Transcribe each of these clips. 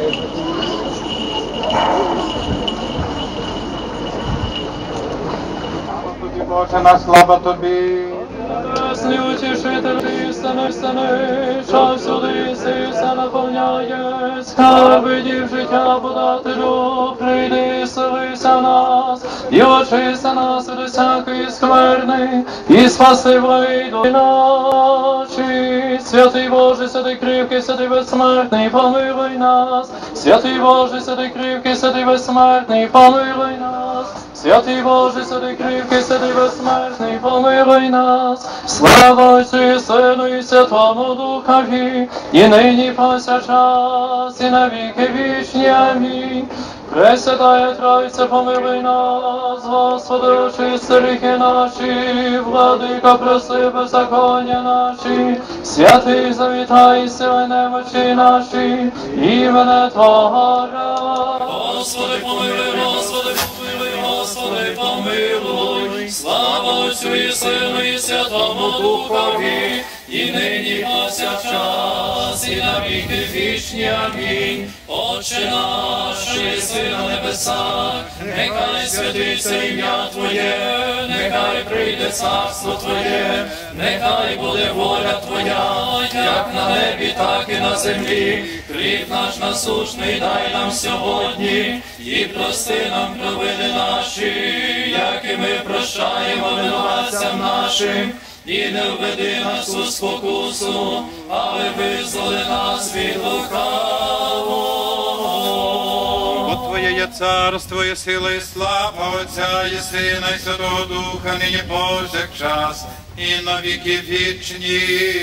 Тобі, Боже, на слава Тобі. Небесний утішитель, істини, що всюди все наповняє, хай видів життя подателю, прийди, селися нас, і очисти нас від всякої скверни, і спаси вийду наші. Святий Боже, святий кривкий, святий безсмертний, помилуй нас. Святий Боже, святий кривкий, святий безсмертний, помилуй нас. Святий Боже, святий кривкий, святий безсмертний, помилуй нас. Слава Отцю і Сину і Святому Духові, і нині повсякчас, і на віки вічні. Амінь. Пресвятая Тройця, помилуй нас, Господи, очисти гріхи наші, владико, прости беззаконня наші, святий завітай, сили немочі наші, імене Твого ради. Господи, помилуй, Господи, помилуй, Господи, помилуй, слава Отцю і Сину і Святому Духові, і нині повсякчас, і на віки вічні. Амінь. Отче наш, що єси на небесах, нехай святиться ім'я Твоє, нехай прийде царство Твоє, нехай буде воля Твоя, як на небі, так і на землі. Хліб наш насущний дай нам сьогодні, і прости нам провини наші, як і ми прощаємо винуватцям нашим. І не введи нас у спокусу, але визволи нас від лукавого. Бо Твоє є царство, і сила, і слава Отця, і Сина, і Святого Духа, нині повсякчас, і на віки вічні.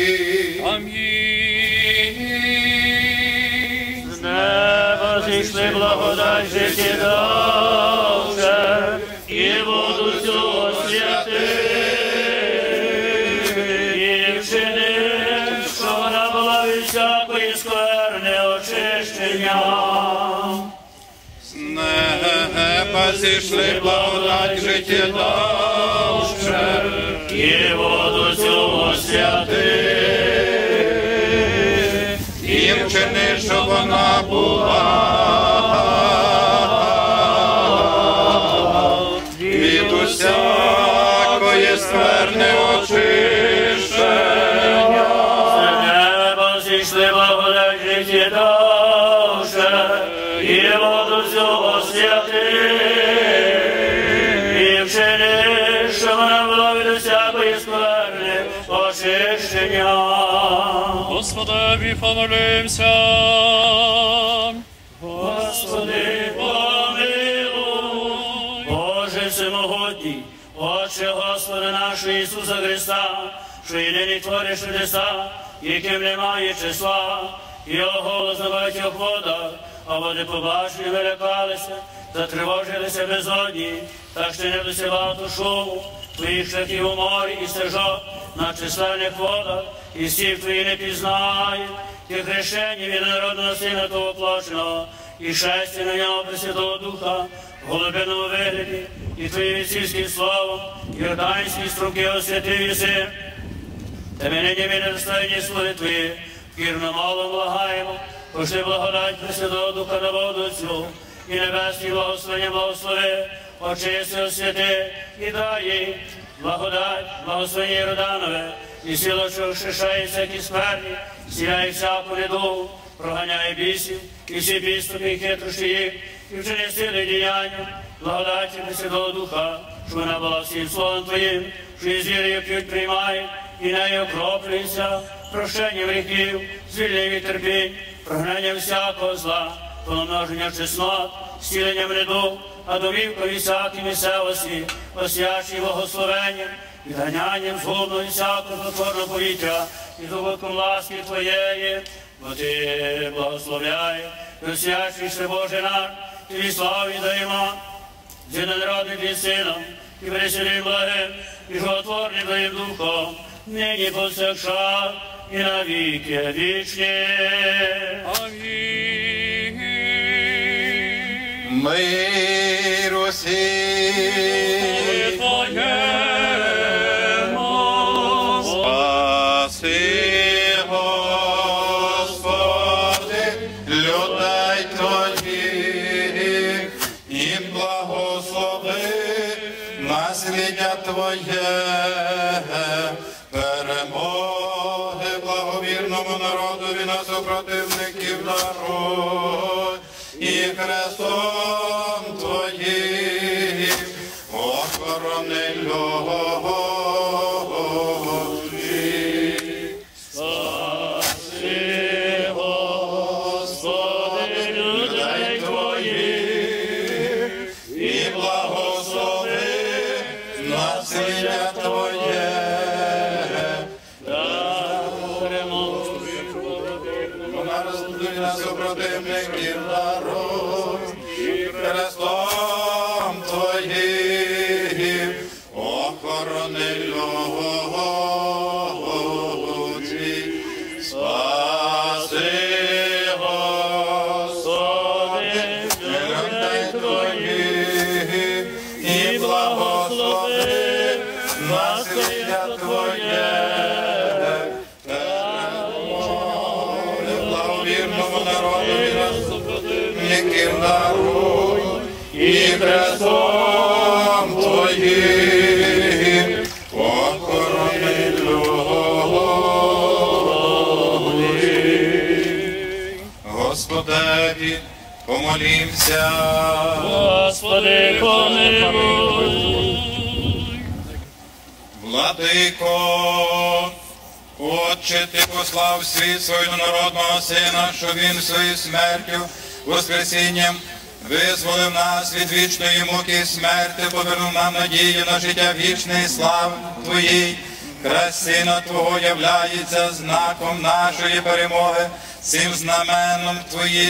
Амінь. З неба зійшли благодать життєдавче, і воду цю освяти. Всякої скверни очищення. З неба зійшли благодать життєдавче, І воду цю освяти. і вчини, щоб вона була від усякої скверни очищення. Зійшли благодать життєдавче, і воду цю освяти, і вчини, що вона була від усякої скверни очищення. Господи, помолимся. Господи, помилуй. Боже всемогутній, Отче Господа нашого Ісуса Христа, що і нині твориш чудеса, яким немає числа, його голос на багатьох водах, а води побачили, вилякалися, затривожилися безодні, так що не досягало шуму твоїх шляхів у морі і стежок на численних водах, і стів твої не пізнають, ті хрещені від народного сина того оплаченого, і шестя на нього Пресвятого Духа, в голубиному вигляді, і твоїм відцівським словом, йорданські струмки освятив єси. Тебе нині ми недостойні слуги Твої, вірно молом благаємо, пошли благодать Пресвятого Духа на воду цю, і небесні благословення благослови, очисти, освяти і дай їй благодать, благословення Йорданове, і сіло, що вшишає всякі скверні, сіляє всяку недугу, проганяє бісів, і всі підступи і хитрощі їх, і вчини сили діяння, благодаті Пресвятого Духа, що вона була всім словом Твоїм, що і звір'ю п'ють приймає, і нею окроплюється, прощення гріхів, звільнення від терпінь, прогнання всякого зла, помноження чеснот, зціленням недуг, а домівкові всякі місцевості, освячені благословенням, відганянням згубного і всякого потворного повітря, і здобутком ласки Твоєї, бо Ти благословляй, і освячуєшся, Боже наш, Тобі славу даємо, з єдинородним Твоїм Сином, і пресвятим благим, і животворним Твоїм Духом, нині повсякчас і на віки вічні. Амінь. Мир усім Твоєму. спаси, Господи, людей Твоє, перемоги благовірному народові на супротивників даруй, і хрестом Твоїм охорони люди. Спаси, Господи, людей Твоїх, І благослови насилля Твоє. На супротивників даруй, і хрестом Твоїм охорони люди. Спаси, Господи, людей Твоїх, і благослови насилля Твоє. Благовірному народові на супротивників даруй, і хрестом Твоїм охорони люди. Господеві, помолімся. Господи, помилуй. Владико, Отче, Ти послав в світ свого народного Сина, що Він своєю смертю, воскресінням визволив нас від вічної муки і смерти, повернув нам надію на життя вічне і слави Твоїй. Хрест Сина Твого являється знаком нашої перемоги, цим знаменом Твої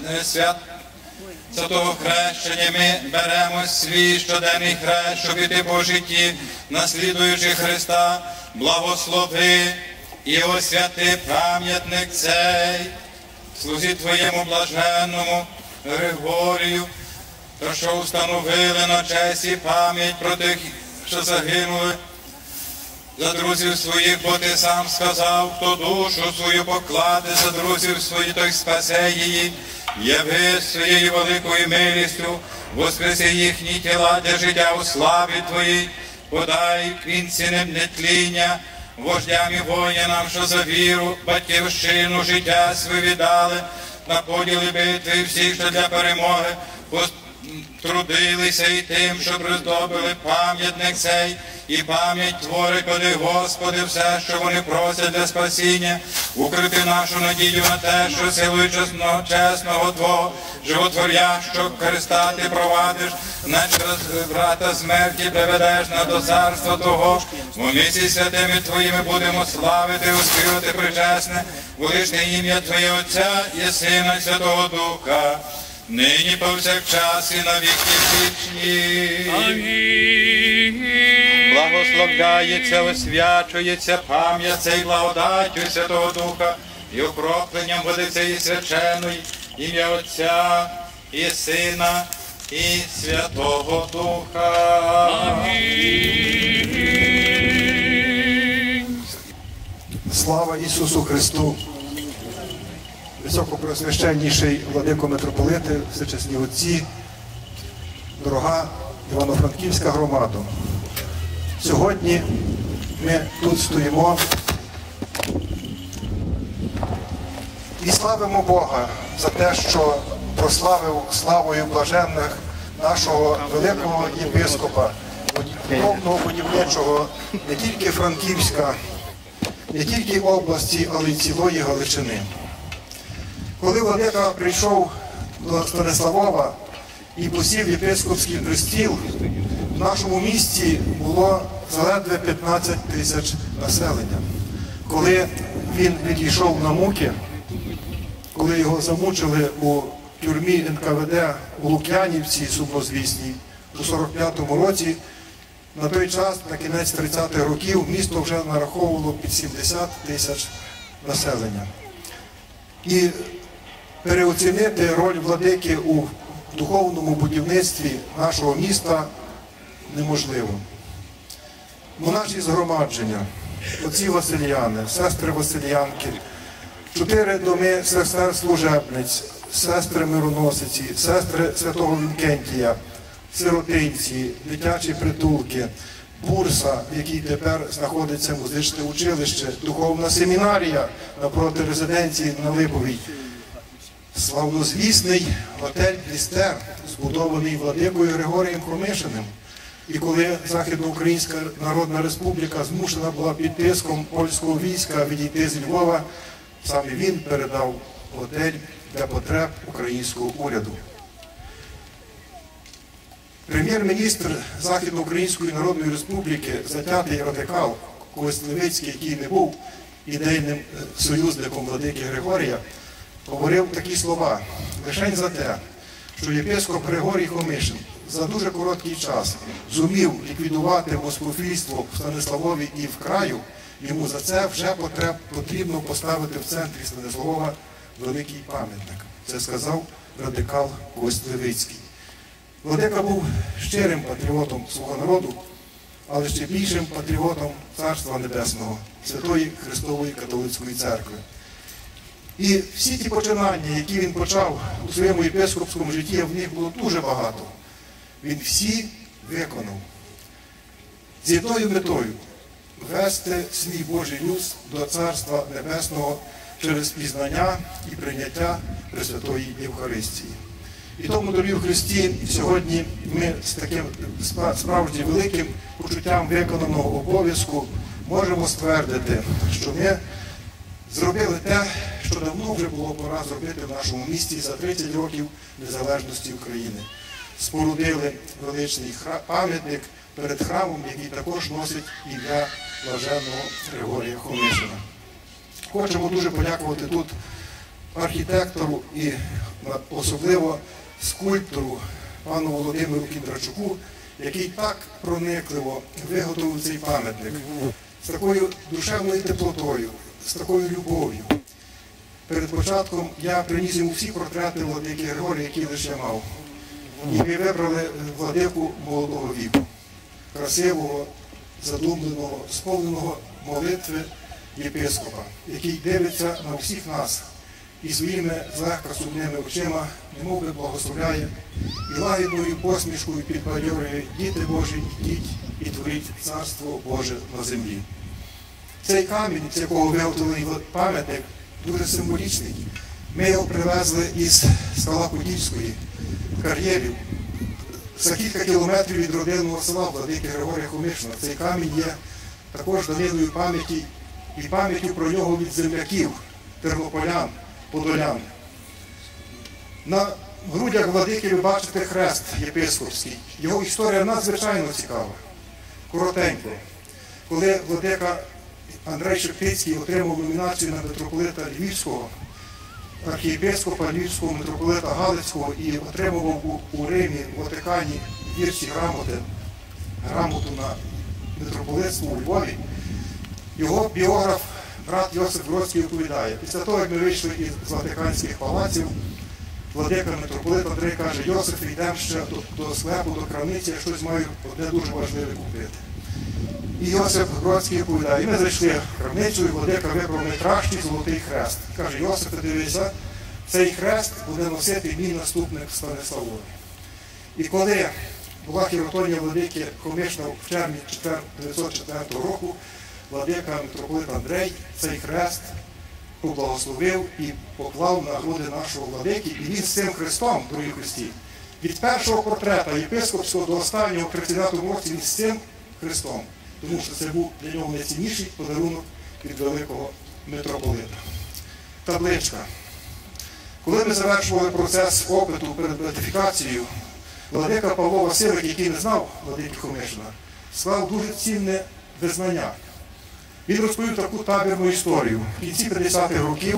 святого хрещення ми беремо свій щоденний хрест, щоб іти по житті, наслідуючи Христа. Благослови і освяти пам'ятник цей, слузі Твоєму блаженному Григорію, та що установили на честь і пам'ять про тих, що загинули за друзів своїх, бо Ти сам сказав, хто душу свою покладе за друзів своїх, той спасе її. Яви своєю великою милістю, воскреси їхні тіла для життя у славі Твоїй, подай кінці нетління вождям і воїнам, що за віру, батьківщину, життя своє віддали, на поділи битви всіх, що для перемоги трудилися і тим, що приздобили пам'ятник цей, і пам'ять творить, коли Господи, все, що вони просять для спасіння, укріпи нашу надію на те, що силою чесного Твого животворящого Христа Ти провадиш, не через брата смерті приведеш на до царства Того. У місці святими Твоїми будемо славити, оспівати причесне, величне ім'я Твоє Отця і Сина, і Святого Духа, нині повсякчас і на віки вічні. Амінь. Благословляється, освячується пам'ять цей благодаттю Святого Духа, і окропленням води цієї свяченої, ім'я Отця і Сина і Святого Духа. Амінь. Слава Ісусу Христу! Високопреосвященніший владико митрополити, всечесні отці, дорога Івано-Франківська громада. Сьогодні ми тут стоїмо і славимо Бога за те, що прославив славою блаженних нашого великого єпископа, духовного будівничого не тільки Франківська, не тільки області, але й цілої Галичини. Коли владика прийшов до Станиславова і посів єпископський престіл, в нашому місті було заледве 15 тисяч населення. Коли він відійшов на муки, коли його замучили у тюрмі НКВД у Лук'янівці сумнозвісній у 45-му році, на той час, на кінець 30-х років, місто вже нараховувало під 70 тисяч населення. І переоцінити роль владики у духовному будівництві нашого міста неможливо. Монаші згромадження, отці Васильяни, сестри Васильянки, 4 доми сестер-служебниць, сестри мироносиці, сестри святого Вінкентія, сиротинці, дитячі притулки, Бурса, в якій тепер знаходиться музичне училище, духовна семінарія напроти резиденції на Липовій. Славнозвісний готель «Плістер», збудований владикою Григорієм Хомишиним. І коли Західноукраїнська Народна Республіка змушена була під тиском польського війська відійти з Львова, саме він передав готель для потреб українського уряду. Прем'єр-міністр Західноукраїнської Народної Республіки, затятий радикал Кость Левицький, який не був ідейним союзником владики Григорія, говорив такі слова: «Лишень за те, що єпископ Григорій Хомишин за дуже короткий час зумів ліквідувати москофільство в Станиславові і в краю, йому за це вже потрібно поставити в центрі Станиславова великий пам'ятник». Це сказав радикал Кость Левицький. Владика був щирим патріотом свого народу, але ще більшим патріотом Царства Небесного, Святої Христової Католицької Церкви. І всі ті починання, які він почав у своєму єпископському житті, в них було дуже багато. Він всі виконав з єдною метою – вести свій Божий люд до Царства Небесного через пізнання і прийняття Пресвятої Євхаристії. І тому, дорогі в Христі, сьогодні ми з таким справді великим почуттям виконаного обов'язку можемо ствердити, що ми зробили те, що давно вже було пора зробити в нашому місті за 30 років незалежності України. Спорудили величний пам'ятник перед храмом, який також носить ім'я блаженного Григорія Хомишина. Хочемо дуже подякувати тут архітектору і особливо скульптору пану Володимиру Кіндрачуку, який так проникливо виготовив цей пам'ятник з такою душевною теплотою, з такою любов'ю. Перед початком я приніс йому всі портрети владики Григорія, які лише мав. І ми вибрали владику молодого віку, красивого, задумленого, сповненого молитви єпископа, який дивиться на всіх нас і своїми злегка сумними очима, немов би благословляє, і лагідною посмішкою підбадьорює: діти Божі, ідіть і творіть Царство Боже на землі. Цей камінь, з якого виготовлений пам'ятник, дуже символічний. Ми його привезли із Скала-Подільської, кар'єрів, за кілька кілометрів від родинного села владики Григорія Хомишина. Цей камінь є також даниною пам'яті і пам'яттю про нього від земляків, тернополян, подолян. На грудях владики ви бачите хрест єпископський. Його історія надзвичайно цікава. Коротенько. Коли владика Андрей Шептицький отримав номінацію на митрополита Львівського, архієпископа Львівського, митрополита Галицького, і отримував у Римі, в Ватикані вірші грамоту на митрополитство у Львові, його біограф, брат Йосип Бродський, оповідає: після того, як ми вийшли із Ватиканських палаців, владика митрополит Андрей каже: Йосип, йдемо ще до склепу, до крамниці, я щось маю одне дуже важливе купити. І Йосип Бродський оповідає: і ми зайшли в крамницю, і владика вибрав найкращий золотий хрест. Каже: Йосип, дивися, цей хрест буде носити мій наступник Станиславові. І коли була хіротонія владики Хомишина в червні 1904 року, владика митрополит Андрей цей хрест поблагословив і поклав на груди нашого владики. І він з цим хрестом, дорогі Христі, від першого портрета єпископського до останнього в 39-му році, він з цим хрестом. Тому що це був для нього найцінніший подарунок від великого митрополита. Табличка. Коли ми завершували процес опиту перед беатифікацією, владика Павло Васильович, який не знав владики Хомишина, склав дуже цінне визнання. Він розповів таку табірну історію. В кінці 50-х років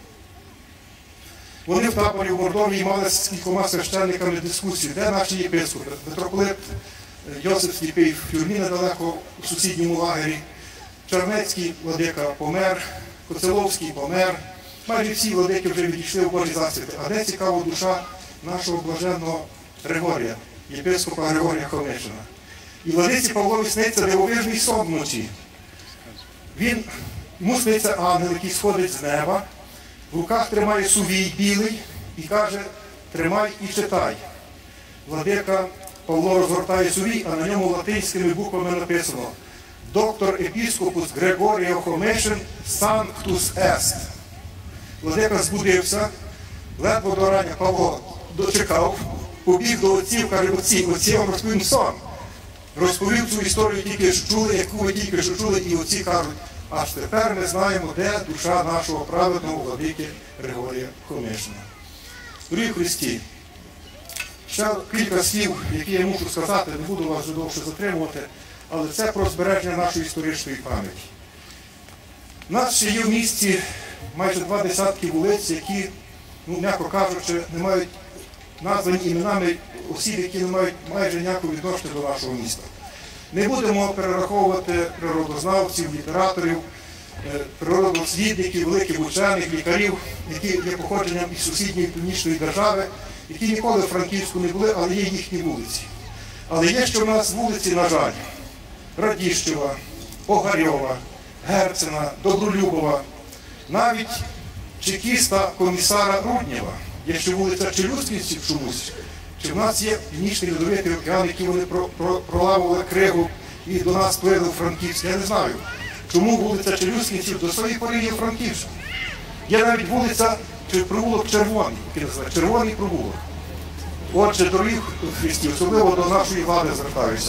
вони в таборі в Мордовії мали з кількома священниками дискусію, де наші єпископи. Митрополит Йосип Сліпий в тюрмі недалеко у сусідньому лагері, Чернецький владика помер, Коцеловський помер. Майже всі владики вже відійшли в Божі засвіти. А де цікава душа нашого блаженного Григорія, єпископа Григорія Хомишина? І владиці Павлові сниться дивовижний сон вночі. Йому сниться ангел, який сходить з неба, в руках тримає сувій білий і каже: тримай і читай. Владика Павло розгортає сувій, а на ньому латинськими буквами написано «Доктор епіскопус Григорій Хомишин Санктус Ест». Владика збудився, ледве до рання Павло дочекав, побіг до отців, каже, отці, я вам розповім сон. Розповів цю історію тільки що чули, яку ви тільки що чули, і отці кажуть, аж тепер ми знаємо, де душа нашого праведного владики Григорія Хомишина. Дорогі Христі, ще кілька слів, які я мушу сказати, не буду вас вже довше затримувати, але це про збереження нашої історичної пам'яті. У нас ще є в місті майже 2 десятки вулиць, які, м'яко кажучи, не мають названі іменами осіб, які не мають майже ніякого відношення до нашого міста. Не будемо перераховувати природознавців, літераторів, природослідників, великих учених, лікарів, які є походженням із сусідньої північної держави, які ніколи в Франківську не були, але є їхні вулиці. Але є ще в нас вулиці, на жаль, Радіщева, Огарьова, Герцена, Добролюбова, навіть чекіста комісара Руднєва. Є ще вулиця Челюскінців чомусь. Чи в нас є Північний Льодовитий океан, які вони проламували кригу і до нас плили в Франківськ, я не знаю. Чому вулиця Челюскінців до своєї пори є Франківська? Є навіть вулиця, чи провулок Червоний, який називається Червоний провулок. Отже, дорогі Христі, особливо до нашої влади звертаюся.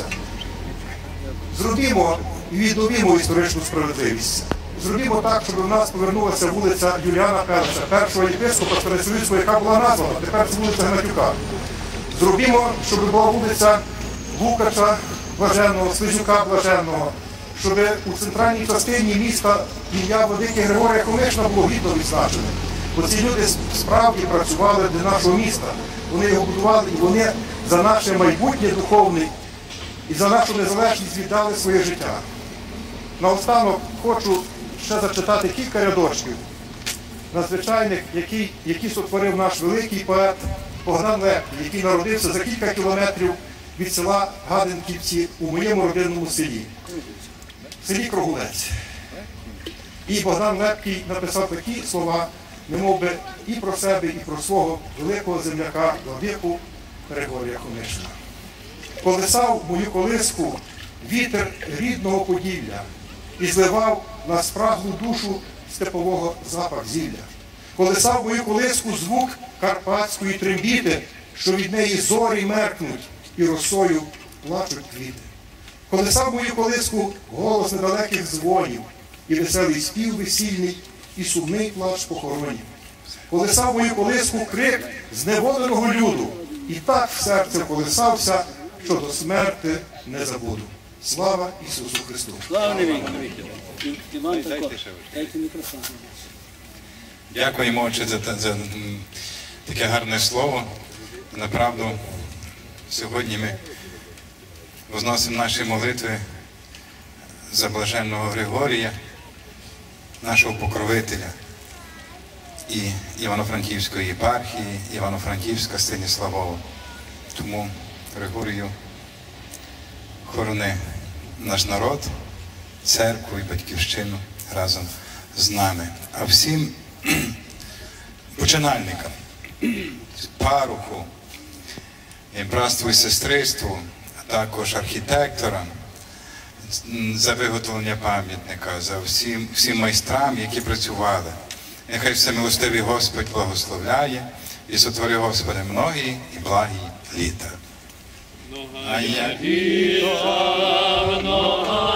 Зробімо і відновімо історичну справедливість. Зробімо так, щоб у нас повернулася вулиця Юліана Пелеша, першого єпископа Староцерківського, яка була названа, тепер це вулиця Гнатюка. Зробімо, щоб була вулиця Лукача Блаженного, Слизюка Блаженного, щоб у центральній частині міста ім'я владики Григорія Хомишина було гідно відзначене. Бо ці люди справді працювали для нашого міста. Вони його будували, і вони за наше майбутнє духовне і за нашу незалежність віддали своє життя. Наостанок хочу ще зачитати кілька рядочків надзвичайних, які сотворив наш великий поет Богдан Лепкий, який народився за кілька кілометрів від села Гаденківці у моєму родинному селі, в селі Крогулець. І Богдан Лепкий написав такі слова, немов би і про себе, і про свого великого земляка, владику Григорія Хомишина. Колисав мою колиску вітер рідного Поділля і зливав на спраглу душу степового запах зілля. Колисав мою колиску звук карпатської трембіти, що від неї зорі меркнуть і росою плачуть квіти. Колисав мою колиску голос недалеких дзвонів, і веселий спів весільний, і сумний плач похоронів. Колисав мою колиску крик зневоленого люду, і так в серце колисався, що до смерти не забуду. Слава Ісусу Христу! Слава Іван, дайте мікрофон. Дякуємо, Отче, за таке гарне слово. Направду, сьогодні ми возносимо наші молитви за блаженного Григорія, нашого покровителя і Івано-Франківської єпархії, Івано-Франківська Станіславова. Тому, Григорію, хорони наш народ, церкву і батьківщину разом з нами. А всім починальникам, паруху, братству і сестринству, а також архітекторам, за виготовлення пам'ятника, за всім майстрам, які працювали. Нехай всемилостивий Господь благословляє і сотвори, Господи, многі і благі літа. Многая віра,